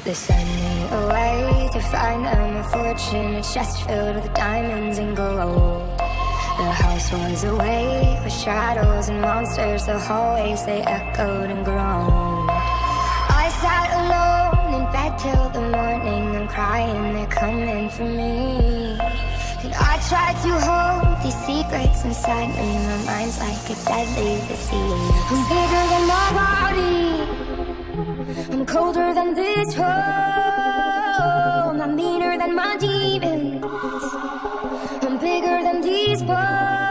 They send me away to find them a fortune, a chest filled with diamonds and gold. The house was awake with shadows and monsters. The hallways, they echoed and groaned. I sat alone in bed till the morning. I'm crying, they're coming for me. And I tried to hold these secrets inside me. My mind's like a deadly disease. I'm bigger than my body, I'm colder than this home. I'm meaner than my demons, I'm bigger than these bones.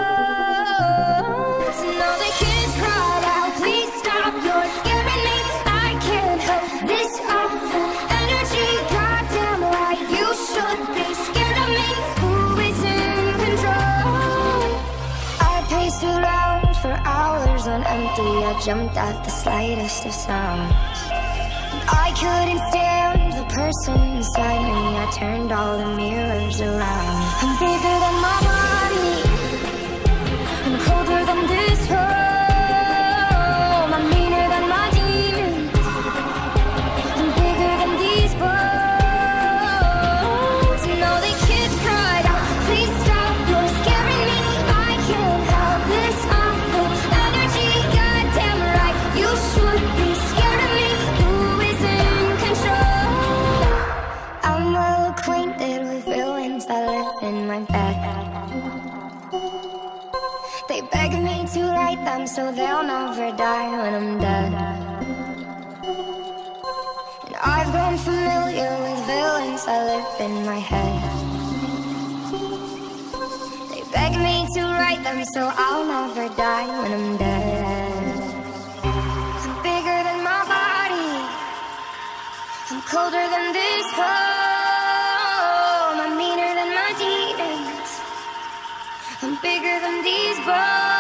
And all the kids cried out, please stop, you're scaring me. I can't help this awful energy. Goddamn right, you should be scared of me. Who is in control? I paced around for hours on empty. I jumped at the slightest of sounds. I couldn't stand the person inside me. I turned all the mirrors around. I'm bigger than my body, I'm colder than this home. I'm meaner than my demons, I'm bigger than these bones. And all the kids cried out, please stop, you're scaring me. I can't help this awful energy. Goddamn right, you should be scared of me. Who is in control? I'm well acquainted with villains that live in my bed. They beg me to write them so they'll never die when I'm dead. And I've grown familiar with villains that live in my head. They beg me to write them so I'll never die when I'm dead. I'm bigger than my body, I'm colder than this home. I'm meaner than my demons, I'm bigger than these bones.